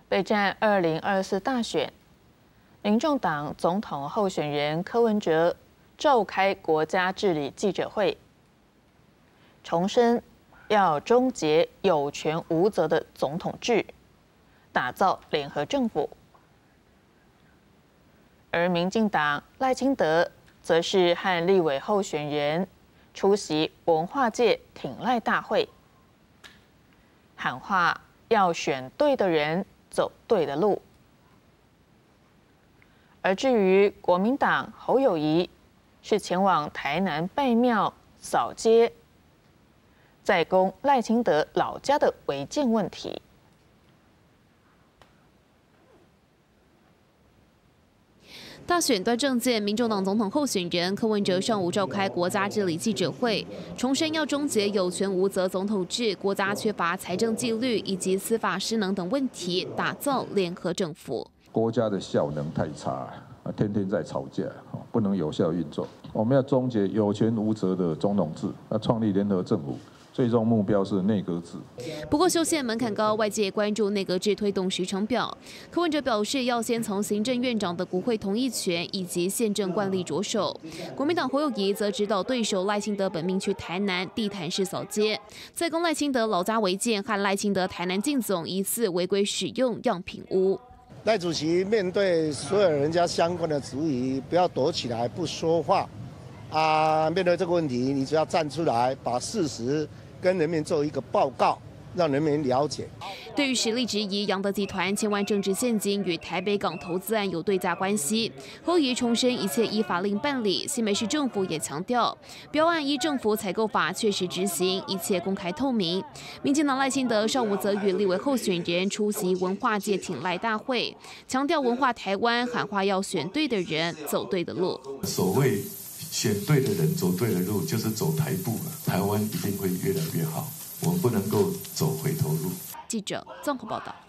备战2024大选，民众党总统候选人柯文哲召开国家治理记者会，重申要终结有权无责的总统制，打造联合政府。而民进党赖清德则是和立委候选人出席文化界挺赖大会，喊话要选对的人，走对的路。而至于国民党侯友宜是前往台南拜庙扫街，在攻赖清德老家的违建问题。 大选端政见，民众党总统候选人柯文哲上午召开国家治理记者会，重申要终结有权无责总统制、国家缺乏财政纪律以及司法失能等问题，打造联合政府。 国家的效能太差，天天在吵架，不能有效运作。我们要终结有权无责的总统制，要创立联合政府。最终目标是内阁制。 不过修宪门槛高，外界关注内阁制推动时程表。柯文哲表示，要先从行政院长的国会同意权以及宪政惯例着手。国民党侯友宜则指导对手赖清德本命去台南地毯式扫街，在攻赖清德老家违建和赖清德台南进总疑似违规使用样品屋。 赖主席面对所有人家相关的质疑，不要躲起来不说话啊！面对这个问题，你只要站出来，把事实跟人民做一个报告，让人民了解。 对于实力质疑杨德集团千万政治现金与台北港投资案有对价关系，侯友宜重申一切依法令办理。新北市政府也强调，标案依政府采购法确实执行，一切公开透明。民进党赖清德上午则与立委候选人出席文化界挺赖大会，强调文化台湾，喊话要选对的人，走对的路。 所谓选对的人走对的路，就是走台步了。台湾一定会越来越好，我们不能够走回头路。 记者综合报道。